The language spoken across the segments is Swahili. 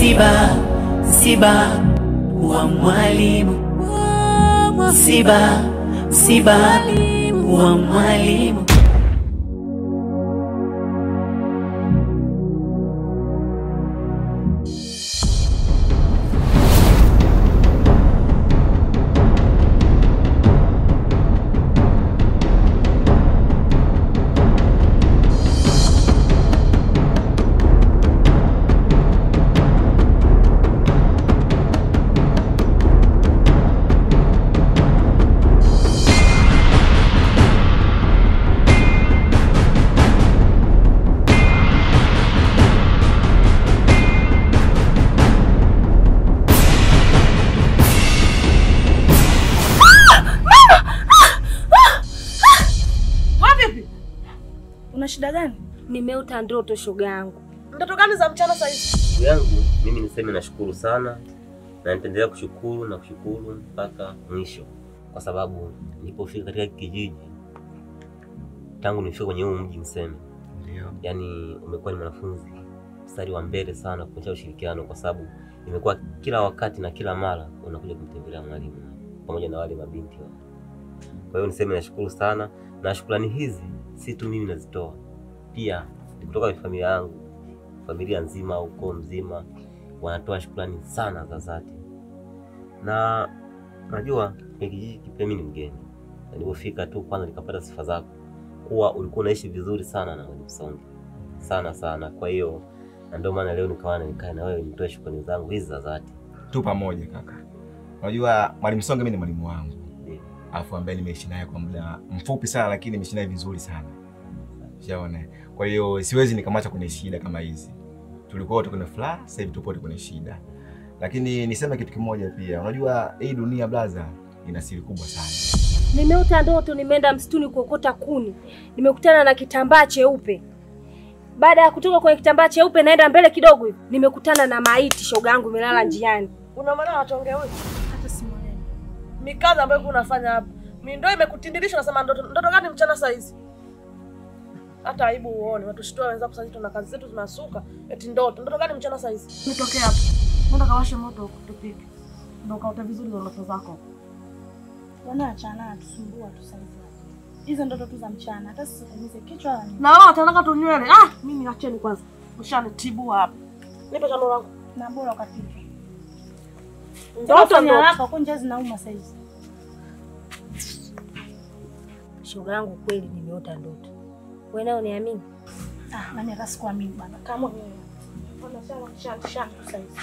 Msiba wa mwalimu. Msiba wa mwalimu. Una shida gani? Nimeota ndoto shoga yangu. Ndoto gani za mchana sasa hivi? Ndugu yangu, mimi niseme nashukuru sana na nitaendelea kushukuru mpaka mwisho, kwa sababu nilipofika katika kijiji tangu nifike kwenye huu mji Mseme, ndio yani umekuwa ni mwanafunzi mstari wa mbele sana kuonyesha ushirikiano, kwa sababu nimekuwa kila wakati na kila mara unakuja kumtembelea mwalimu pamoja na wale mabinti wao. Kwa hiyo niseme nashukuru sana, na shukrani hizi si tu mimi nazitoa, pia kutoka kwa familia yangu, familia nzima au ukoo mzima wanatoa shukrani sana za dhati. Na najua kijiji kipi mimi ni mgeni. Nilipofika tu kwanza nikapata sifa zako kuwa ulikuwa unaishi vizuri sana na Mwalimu Songe. Sana. Kwa hiyo ndio maana leo nikae na wewe nitoe shukrani zangu hizi za dhati. Tu pamoja kaka. Unajua Mwalimu Songe mimi ni mwalimu wangu. Alafu ambaye nimeishi naye kwa muda mfupi sana, lakini nimeishi naye vizuri sana. Shaona. Kwa hiyo siwezi nikamwacha kwenye shida kama hizi. Tulikuwa wote kwenye furaha, sasa hivi tupo wote kwenye shida. Lakini niseme kitu kimoja pia. Unajua hii dunia blaza ina siri kubwa sana. Nimeota ndoto nimeenda msituni kuokota kuni. Nimekutana na kitambaa cheupe. Baada ya kutoka kwenye kitambaa cheupe naenda mbele kidogo hivi, nimekutana na maiti shoga yangu imelala njiani. Una maana watonge wewe? Hata simuelewi. Mikaza ambayo unafanya hapa. Mimi ndio imekutindilisha unasema ndoto gani mchana saa hizi? Hata aibu uone, watushitoa wenzako sasa tuna kazi zetu tunasuka, eti ndoto gani mchana saa hizi? Nitokea hapa. Nenda kawashe moto tupike. Ndio kaota vizuri ndoto zako. Wanaachana tusumbua tu sasa hivi. Hizo ndoto tu za mchana, hata sisimize kichwa wala nini. Na wao watanaka tu nywele. Mimi acheni kwanza. Ushanitibua hapa. Nipe chano langu. Na bora ukapika. Ndoto haraka kwa njaa zinauma sasa hizi. Shoga yangu kweli nimeota ndoto. Wewe nao uniamini? Nani hata sikuamini bana. Kama wewe. Ona shana sasa hivi.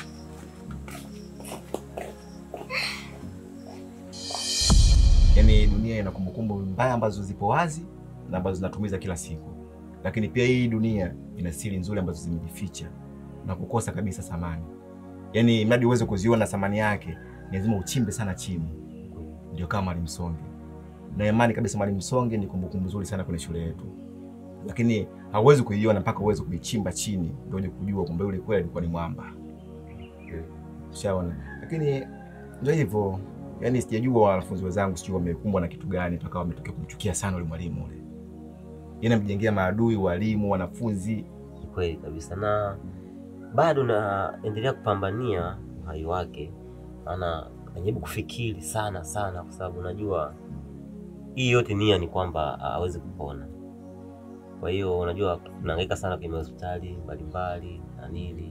Yaani dunia ina kumbukumbu mbaya ambazo zipo wazi na ambazo zinatumiza kila siku. Lakini pia hii dunia ina siri nzuri ambazo zimejificha na kukosa kabisa thamani. Yaani mradi uweze kuziona thamani yake, lazima uchimbe sana chini. Ndio kama Mwalimu Songe. Na imani kabisa Mwalimu Songe ni kumbukumbu nzuri sana kwenye shule yetu. Lakini hauwezi kuiona mpaka uweze kuichimba chini ndio uje kujua kwamba yule kweli alikuwa ni mwamba. Ushaona? Lakini ndio hivyo. Yaani sijajua wanafunzi wenzangu sio wamekumbwa na kitu gani tukao wametokea kumchukia sana yule mwalimu yule. Yeye anamjengea maadui walimu, wanafunzi. Kweli kabisa, na bado naendelea kupambania uhai wake. Najaribu kufikiri sana kwa sababu najua hii yote nia ni kwamba aweze kupona. Kwa hiyo unajua tunahangaika sana kwenye hospitali mbalimbali na nini.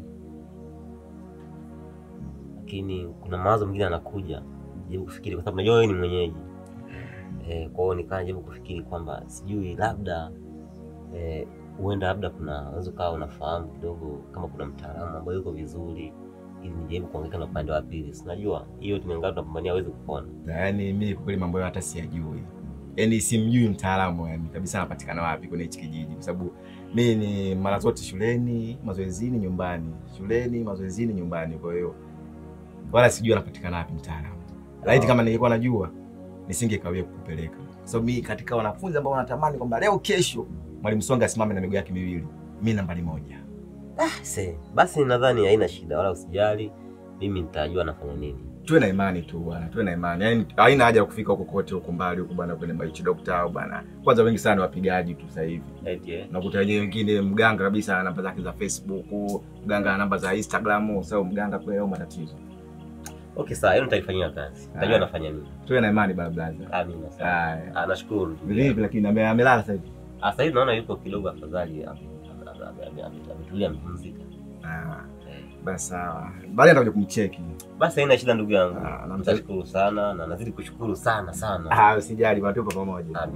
Lakini kuna mawazo mengine yanakuja. Najaribu kufikiri kwa sababu najua wewe ni mwenyeji. Kwa hiyo nikajaribu kufikiri kwamba sijui labda huenda labda unaweza kawa unafahamu kidogo kama kuna mtaalamu ambaye yuko vizuri ili nijaribu kuongea na upande wa pili. Sinajua hiyo tumeangalia tunapambania aweze kupona. Yaani mimi kweli mambo hata siyajui. Yaani simjui mtaalamu yani kabisa anapatikana wapi kwenye hichi kijiji kwa sababu mimi ni mara zote shuleni, mazoezini, nyumbani. Shuleni, mazoezini, nyumbani. Kwa hiyo wala sijui anapatikana wapi mtaalamu. Laiti kama ningekuwa najua nisingekawia kukupeleka. Kwa sababu mimi katika wanafunzi ambao wanatamani kwamba leo kesho Mwalimu Songe asimame na miguu yake miwili, mimi nambari 1. Basi nadhani haina shida wala usijali. Mimi nitajua nafanya nini. tuwe na imani tu bwana, tuwe na imani. Yaani haina haja ya kufika huko kote huko mbali huko bwana kwenye Maichi Doctor au bwana. Kwanza wengi sana wapigaji tu sasa hivi. Unakuta wengine mganga kabisa ana namba zake za Facebook, mganga ana namba za Instagram, sasa mganga kwa hiyo matatizo. Okay, sawa, hiyo nitaifanyia kazi. Nitajua nafanya nini. Tuwe na imani baba blaza. Amina sana. Nashukuru. Vipi lakini amelala sasa hivi? Sasa hivi naona yuko kidogo afadhali ametulia mpumzika. Basi sawa. Baada nitakuja kumcheki. Basi haina shida ndugu yangu. Nashukuru sana na nazidi kushukuru sana. Usijali bado tupo pamoja.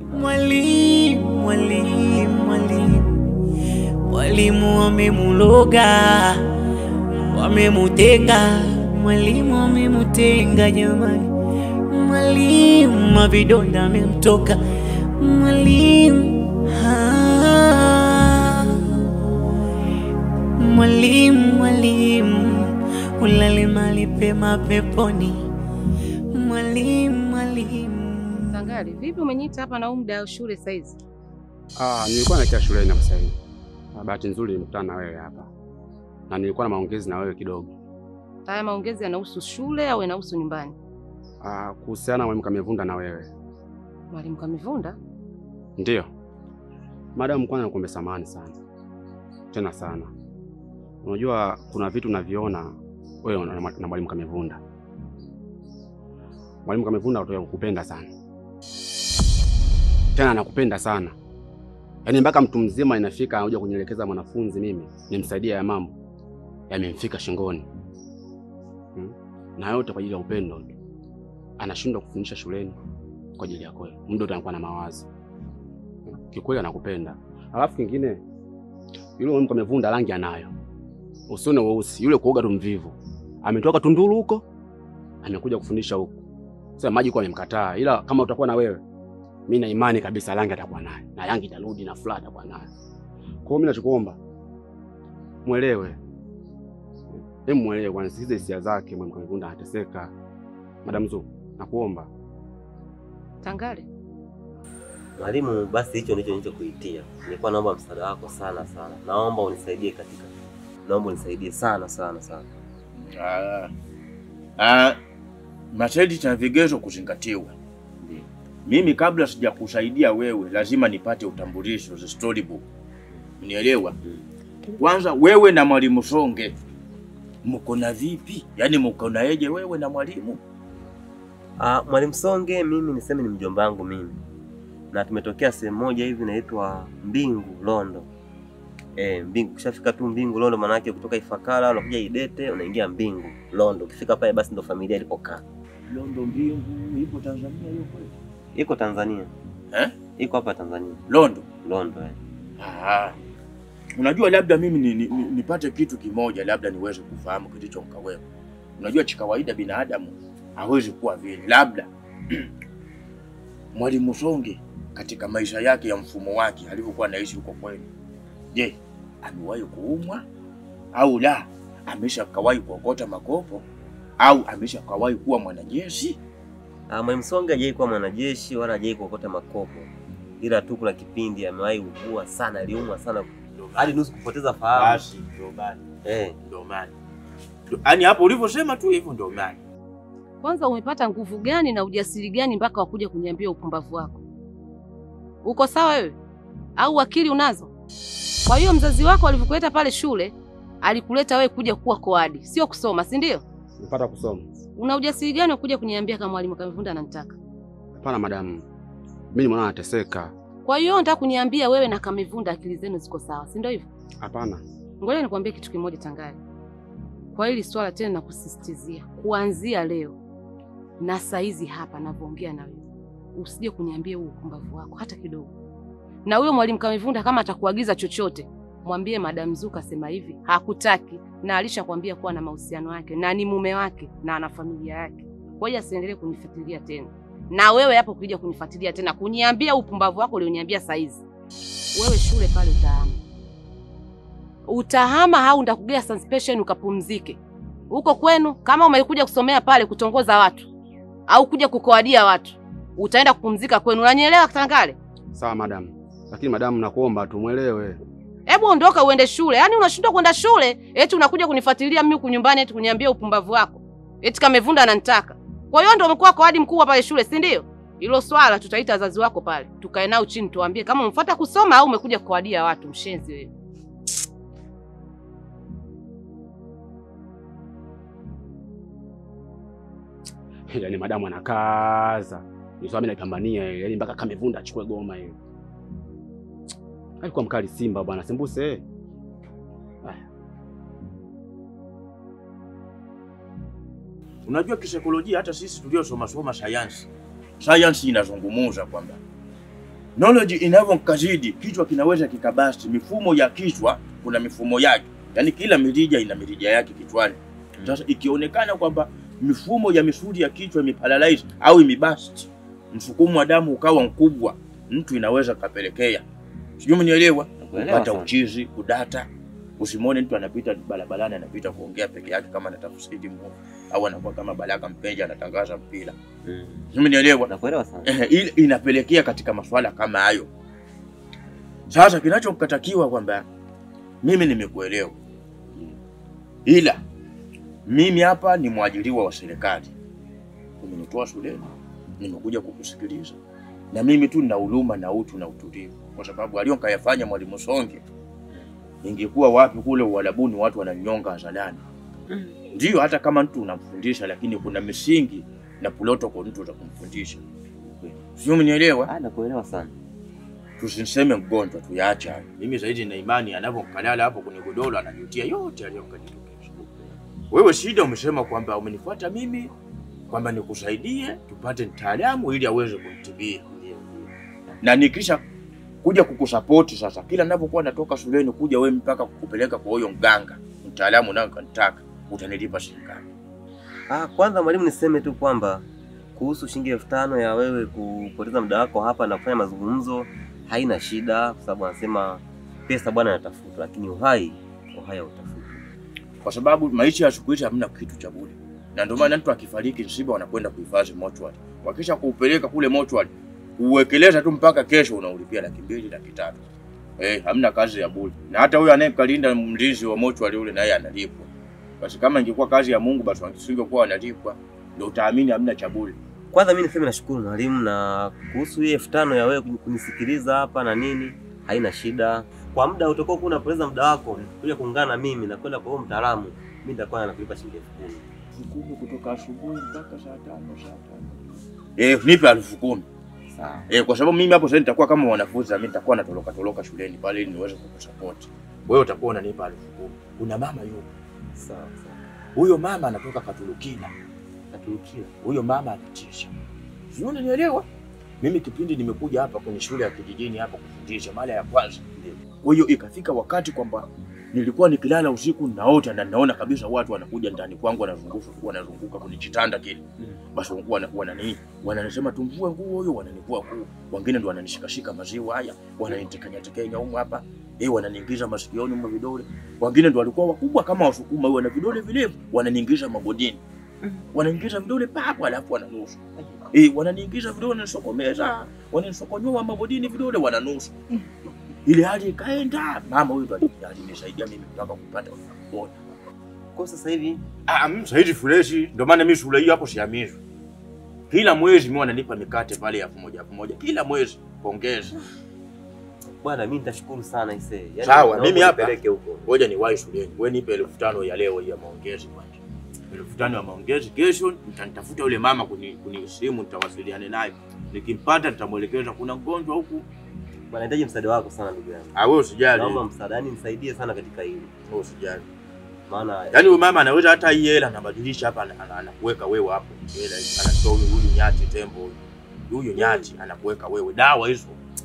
Mwalimu wamemuloga, wamemutenga, mwalimu wamemutenga jamani. Mwalimu mavidonda amemtoka, mwalimu mwalimu ulale mali pema peponi. Mwalimu Sangali, vipi umeniita hapa na muda wa shule saizi? Nilikuwa naelekea shuleni na sasa hivi. Bahati nzuri nimekutana na wewe hapa. Na nilikuwa na maongezi na wewe kidogo. Haya maongezi yanahusu shule au yanahusu nyumbani? Kuhusiana na Mwalimu Kamivunda na wewe. Mwalimu Kamivunda? Ndio. Madam, kwanza nakuomba samahani sana. Tena sana. Unajua kuna vitu unaviona wewe na Mwalimu Kamivunda. Mwalimu Kamivunda anakupenda sana. Tena anakupenda sana. Yaani mpaka mtu mzima inafika anakuja kunielekeza mwanafunzi mimi nimsaidie ya mambo yamemfika shingoni. Na yote kwa ajili ya upendo. Anashindwa kufundisha shuleni kwa ajili yako wewe. Muda utakuwa na mawazo. Kikweli anakupenda. Alafu kingine yule Mwalimu Kamivunda rangi anayo. Usione weusi, yule kuoga tu mvivu. Ametoka Tunduru huko, amekuja kufundisha huko. Sasa maji kwa amemkataa, ila kama utakuwa na wewe, mimi na imani kabisa rangi atakuwa naye. Na rangi itarudi na flat atakuwa naye. Kwa hiyo mimi nachokuomba muelewe. Muelewe kwa nisikize hisia zake. Mwalimu Kamivunda anateseka. Madam Zu, nakuomba. Tangale. Mwalimu, basi hicho ndicho nilichokuitia. Nilikuwa naomba msaada wako sana. Naomba unisaidie katika. Naomba unisaidie sana. Masharti na vigezo kuzingatiwa. Mimi kabla sijakusaidia wewe lazima nipate utambulisho za storybook. Unielewa? Kwanza wewe na Mwalimu Songe mko na vipi? Yaani mko na eje wewe na mwalimu? Mwalimu Songe mimi niseme ni mjomba wangu mimi. Na tumetokea sehemu moja hivi inaitwa Mbingu Londo. Mbingu kishafika tu Mbingu Londo maana yake kutoka Ifakara unakuja Idete unaingia Mbingu Londo. Ukifika pale basi ndo familia ilipokaa. Londo Mbingu ipo Tanzania hiyo kweli? Iko Tanzania. Iko hapa Tanzania. Londo. Unajua labda mimi nipate kitu kimoja labda niweze kufahamu kilicho mkawewe. Unajua chikawaida binadamu hawezi kuwa vile. Labda Mwalimu Songe katika maisha yake ya mfumo wake alivyokuwa anaishi huko kwenu. Je, amewahi kuumwa au la? Ameshakawahi kuokota makopo au ameshakawahi kuwa mwanajeshi? Mwalimu Songe hajawahi kuwa mwanajeshi wala hajawahi kuokota makopo. Ila tu kuna kipindi amewahi kuugua sana, aliumwa sana hadi nusu kupoteza fahamu. Basi ndio maana. Yaani hapo ulivyosema tu hivyo ndio maana. Kwanza umepata nguvu gani na ujasiri gani mpaka wakuja kuniambia upumbavu wako? Uko sawa wewe? Au akili unazo? Kwa hiyo mzazi wako alivyokuleta pale shule, alikuleta wewe kuja kuwa koadi, sio kusoma, si ndio? Nipata kusoma. Una ujasiri gani kuja kuniambia kama Mwalimu Kamivunda ananitaka? Hapana madam. Mimi mwana nateseka. Kwa hiyo nataka kuniambia wewe na Kamivunda akili zenu ziko sawa, si ndio hivyo? Hapana. Ngoja nikwambie kitu kimoja Tangale. Kwa hili swala tena nakusisitizia, kuanzia leo na saizi hapa ninavyoongea na wewe, usije kuniambia huo upumbavu wako hata kidogo. Na huyo Mwalimu Kamivunda kama atakuagiza chochote, mwambie Madam Zuka sema hivi, hakutaki na alishakwambia kuwa na mahusiano yake na ni mume wake na ana familia yake. Kwa hiyo asiendelee kunifuatilia tena. Na wewe hapo kuja kunifuatilia tena kuniambia upumbavu wako ulioniambia saizi. Wewe shule pale utahama au ndakugea suspension ukapumzike. Huko kwenu kama umekuja kusomea pale kutongoza watu au kuja kukoadia watu, utaenda kupumzika kwenu. Unanielewa Tangale? Sawa madam. Lakini madam nakuomba tumuelewe. Hebu ondoka uende shule. Yaani unashindwa kwenda shule, eti unakuja kunifuatilia mimi huku nyumbani eti kuniambia upumbavu wako. Eti Kamevunda ananitaka. Kwa hiyo ndio umekuwa kwa hadi mkubwa pale shule, si ndio? Hilo swala tutaita wazazi wako pale. Tukae nao chini tuambie kama umfuata kusoma au umekuja kuadia watu. Mshenzi wewe. Yaani madamu anakaza. Niswami naipambania ile, yaani mpaka Kamevunda achukue goma hiyo. Alikuwa mkali Simba bwana, sembuse. Unajua kisaikolojia hata sisi tuliosoma science inazungumuza kwamba knowledge inavyokazidi kichwa kinaweza kikabasti. Mifumo ya kichwa kuna mifumo yake. Yaani kila mirija ina mirija yake kichwani. Sasa ikionekana kwamba mifumo ya misuli ya kichwa imeparalyze au imebust, msukumo wa damu ukawa mkubwa, mtu inaweza kapelekea. Sijui mnielewa? Kupata uchizi, kudata. Usimwone mtu anapita barabarani anapita kuongea peke yake kama anatafsiri Mungu au anakuwa kama Baraka Mpenja anatangaza mpira. Sijui mnielewa? Nakuelewa sana. Ile inapelekea katika masuala kama hayo. Sasa kinachokatakiwa kwamba mimi nimekuelewa. Ila mimi hapa ni mwajiriwa wa serikali. Umenitoa shuleni, nimekuja kukusikiliza. Na mimi tu nina huruma na utu na utulivu, kwa sababu aliyokayafanya Mwalimu Songe, ingekuwa wapi kule Uarabuni watu wananyonga hadharani. Ndio hata kama mtu unamfundisha, lakini kuna misingi na protocol mtu utakumfundisha. Sio, mnielewa? Nakuelewa sana. Tusiseme mgonjwa tuyaacha. Mimi zaidi na imani anapokalala hapo kwenye godoro anajutia yote aliyokaditokea. Wewe shida umesema kwamba umenifuata mimi kwamba nikusaidie tupate mtaalamu ili aweze kunitibia. Na nikisha kuja kukusupport sasa, kila ninapokuwa natoka shuleni kuja wewe mpaka kukupeleka kwa huyo mganga mtaalamu nao kanitaka, utanilipa shilingi ngapi? Kwanza mwalimu, niseme tu kwamba kuhusu shilingi 5000 ya wewe kupoteza muda wako hapa na kufanya mazungumzo haina shida, kwa sababu anasema pesa bwana anatafuta, lakini uhai hautafuta. Kwa sababu maisha ya siku hizi hamna kitu cha bure. Na ndio maana mtu akifariki msiba wanakwenda kuhifadhi mortuary. Wakisha kuupeleka kule mortuary, uwekeleza tu mpaka kesho unaulipia 200,000, 300,000. Hamna kazi ya bure. Na hata huyo anayekalinda mlinzi wa mortuary yule naye analipwa. Basi kama ingekuwa kazi ya Mungu basi wasingekuwa wanalipwa. Ndio utaamini hamna cha bure. Kwanza mimi niseme nashukuru mwalimu, na kuhusu hii 5000 ya wewe kunisikiliza hapa na nini, haina shida. Kwa muda utakuwa unapoteza muda wako kuja kuungana na mimi na kwenda kwa huyo mtaalamu, mimi nitakuwa nakulipa shilingi 10,000. Kutoka asubuhi mpaka saa 5. Nipe 10,000. Sawa. Kwa sababu mimi hapo sasa nitakuwa kama mwanafunzi, mimi nitakuwa natoroka shuleni pale ili niweze kukusupport. Wewe utakuwa unanipa 10,000. Kuna mama yupo. Sawa. Huyo mama anatoka Katurukina. Huyo mama anatisha. Sio, unanielewa? Mimi kipindi nimekuja hapa kwenye shule ya kijijini hapa kufundisha mara ya kwanza. Kwa hiyo ikafika wakati kwamba nilikuwa nikilala usiku naota na naona kabisa watu wanakuja ndani kwangu wanazunguka kwenye kitanda kile. Basi wananisema tumvue nguo huyo, wananivua nguo. Wengine ndio wananishikashika maziwa haya, wananitekenya huko hapa. Wananiingiza masikioni mwa vidole. Wengine ndio walikuwa wakubwa kama Wasukuma, wana vidole virefu, wananiingiza magodini. Wanaingiza vidole papo alafu wananusu. Wananiingiza vidole wanasokomeza, wanasokonyoa mabodini vidole wananusu. Ile hali ikaenda, mama huyu ndo alinisaidia mimi mpaka kupata bora. Kwa sasa hivi sasa hivi fresh, ndio maana mimi shule hii hapo siamizwi. Kila mwezi mimi wananipa mikate pale ya 1,000 kila mwezi. Pongeza. Bwana mimi nitashukuru sana ise. Sawa, mimi hapa ngoja niwahi shuleni. Wewe nipe 5,000 ya leo ya maongezi kwanza. 5,000 ya maongezi, kesho nitanitafuta yule mama kuni simu, nitawasiliana naye. Nikimpata nitamuelekeza kuna mgonjwa huku. Bwana nahitaji msaada wako sana ndugu yangu. Wewe usijali. Naomba msaada, yani nisaidie sana katika hili. Wewe usijali. Maana yani huyu mama anaweza hata hii hela anabadilisha hapa anakuweka wewe hapo. Hela anatoa huyu nyati tembo huyu nyati anakuweka wewe dawa hizo.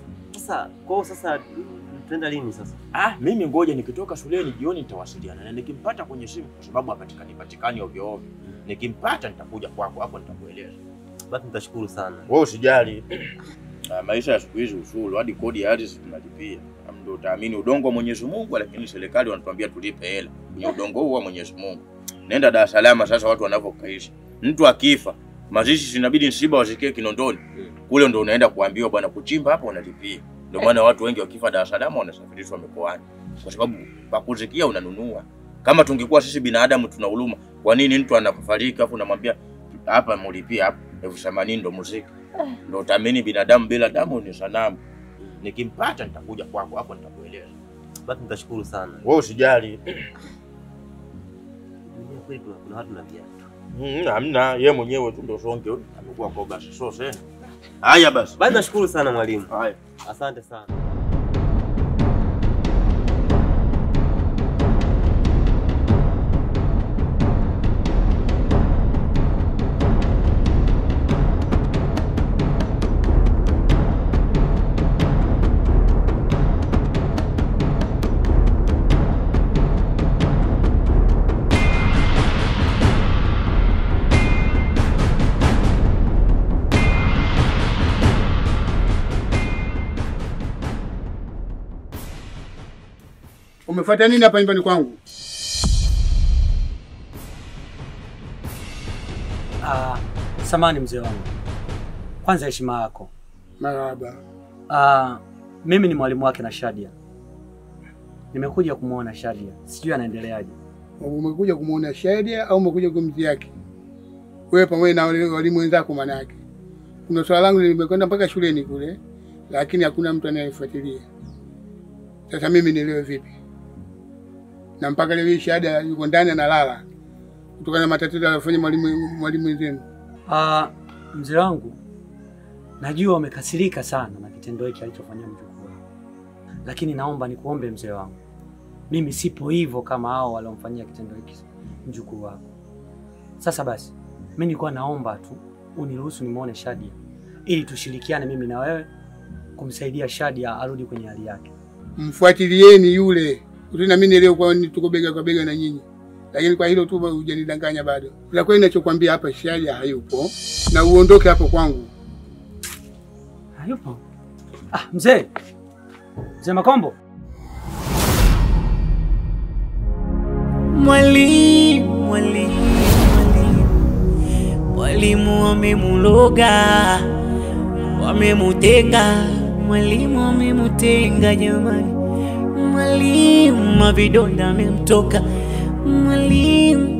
Sasa tutaenda lini sasa? Mimi ngoja nikitoka shuleni jioni nitawasiliana na nikimpata kwenye simu, kwa sababu hapatikani ovyo ovyo. Nikimpata nitakuja kwako hapo nitakueleza. Basi nitashukuru sana. Wewe usijali. Maisha ya siku hizi ushuru hadi kodi ya ardhi tunalipia. Ndio utaamini udongo wa Mwenyezi Mungu, lakini serikali wanatuambia tulipe hela kwenye udongo huo wa Mwenyezi Mungu. Nenda Dar es Salaam sasa watu wanavyokaishi. Mtu akifa, mazishi zinabidi msiba wasikie Kinondoni. Kule ndio unaenda kuambiwa bwana kuchimba hapa unalipia. Ndio maana watu wengi wakifa Dar es Salaam wanasafirishwa mikoani. Kwa sababu pa kuzikia unanunua. Kama tungekuwa sisi binadamu tuna huruma, kwa nini mtu anafariki afu namwambia hapa mulipia hapa 80,000 ndo muziki? Ndio utamini binadamu bila damu ni sanamu. Nikimpata nitakuja kwako hapo nitakueleza. Basi nitashukuru sana. Wewe usijali. Kweli kuna watu na viatu. Hamna, yeye mwenyewe tu ndio songe amekuwa kwa basi sose. Haya basi. Basi nashukuru sana mwalimu. Haya. Asante sana. Umefuata nini hapa nyumbani kwangu? Samahani mzee wangu. Kwanza heshima yako. Marhaba. Mimi ni mwalimu wake na Shadia. Nimekuja kumuona Shadia. Sijui anaendeleaje. Umekuja kumuona Shadia au umekuja kumzia yake? Wewe pamoja na walimu wenzako maana yake. Kuna swala langu nimekwenda mpaka shuleni kule, lakini hakuna mtu anayefuatilia. Sasa mimi nielewe vipi? Na mpaka leo Shadia yuko ndani analala kutokana na matatizo aliyofanya mwalimu wenzenu. Mzee wangu, najua umekasirika sana na kitendo hiki alichofanyia mjukuu wako. Lakini naomba nikuombe mzee wangu. Mimi sipo hivyo kama hao waliomfanyia kitendo hiki mjukuu wako. Sasa basi, mimi nilikuwa naomba tu uniruhusu nimuone Shadia ili tushirikiane mimi na wewe kumsaidia Shadia arudi kwenye hali yake. Mfuatilieni yule. Utuna mimi leo kwa tuko bega kwa bega na nyinyi. Lakini kwa hilo tu hujanidanganya bado. La kweli ninachokuambia hapa Shadia hayupo na uondoke hapo kwangu. Hayupo? Mzee. Mzee Makombo. Mwalimu wamemuloga, wamemutenga, mwalimu wamemutenga jamani. Mwalimu mavidonda amemtoka, mwalimu